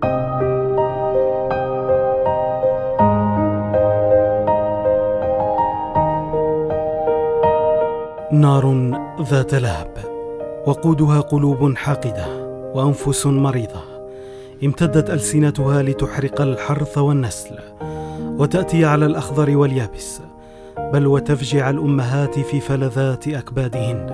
نار ذات لهب، وقودها قلوب حاقدة وأنفس مريضة، امتدت ألسنتها لتحرق الحرث والنسل، وتأتي على الأخضر واليابس، بل وتفجع الأمهات في فلذات أكبادهن.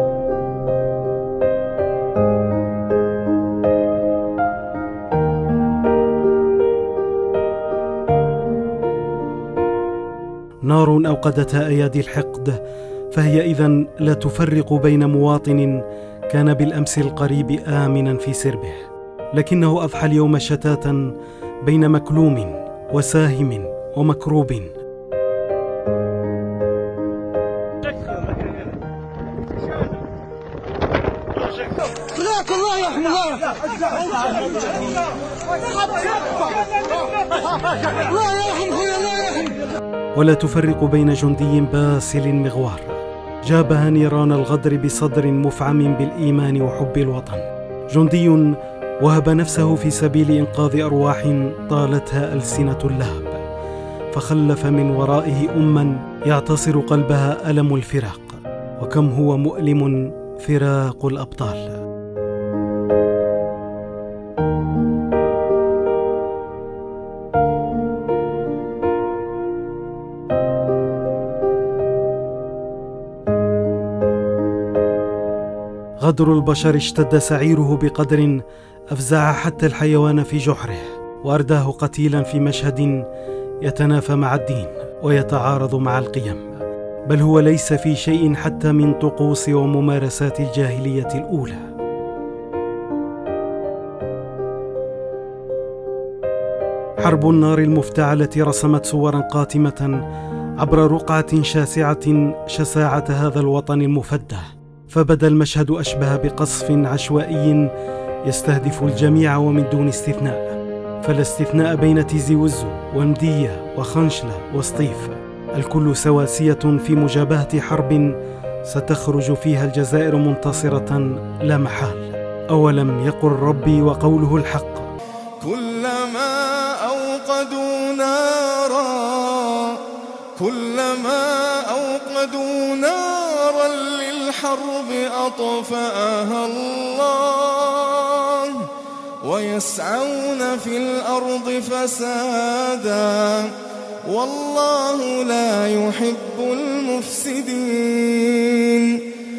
نار أوقدتها أيادي الحقد، فهي إذن لا تفرق بين مواطن كان بالأمس القريب آمنا في سربه، لكنه أضحى اليوم شتاتا بين مكلوم وساهم ومكروب. ولا تفرق بين جندي باسل مغوار جابها نيران الغدر بصدر مفعم بالإيمان وحب الوطن، جندي وهب نفسه في سبيل إنقاذ أرواح طالتها ألسنة اللهب، فخلف من ورائه أمًا يعتصر قلبها ألم الفراق، وكم هو مؤلم فراق الأبطال. غدر البشر اشتد سعيره بقدر أفزع حتى الحيوان في جحره، وأرداه قتيلا في مشهد يتنافى مع الدين ويتعارض مع القيم، بل هو ليس في شيء حتى من طقوس وممارسات الجاهلية الأولى. حرب النار المفتعلة رسمت صورا قاتمة عبر رقعة شاسعة شساعة هذا الوطن المفدى، فبدا المشهد أشبه بقصف عشوائي يستهدف الجميع ومن دون استثناء، فلا استثناء بين تيزي وزو ومدية وخنشلة وسطيف، الكل سواسية في مجابهة حرب ستخرج فيها الجزائر منتصرة لا محال. أولم يقل ربي وقوله الحق؟ كلما أوقدوا نارا للحرب أطفأها الله، ويسعون في الأرض فسادا، والله لا يحب المفسدين.